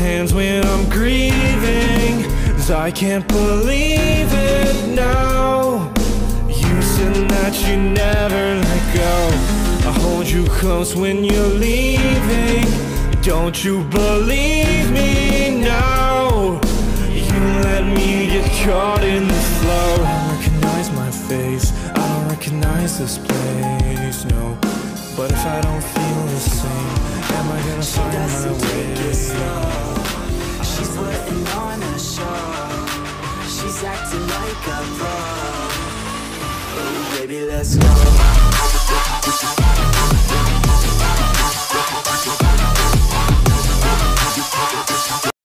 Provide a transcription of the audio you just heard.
hands when I'm grieving, 'cause I can't believe it now. You said that you never let go. I hold you close when you're leaving. Don't you believe me now? You let me get caught in the flow. I don't recognize my face, I don't recognize this place, no. But if I don't feel the same, am I gonna find my way? She's putting on a show. She's acting like a pro. Oh baby, let's go.